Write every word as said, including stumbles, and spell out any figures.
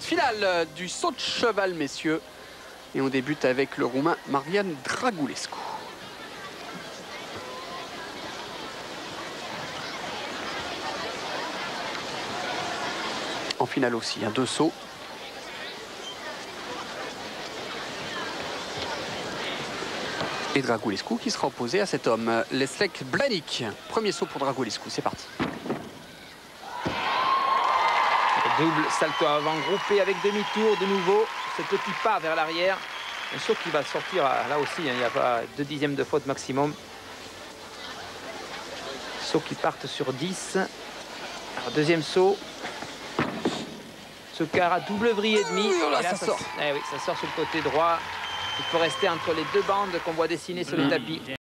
finale du saut de cheval, messieurs. Et on débute avec le Roumain Marian Dragulescu. En finale aussi, hein, deux sauts. Et Dragulescu qui sera opposé à cet homme, Leslek Blanic. Premier saut pour Dragulescu, c'est parti. Double salto avant groupé avec demi-tour de nouveau. Ce petit pas vers l'arrière. Un saut qui va sortir là aussi, hein, il n'y a pas deux dixièmes de faute maximum. Saut qui partent sur dix. Alors, deuxième saut. Ce quart à double vrille et demi. Oh là, et là, ça, ça sort. Eh oui, ça sort sur le côté droit. Il faut rester entre les deux bandes qu'on voit dessiner sur le tapis.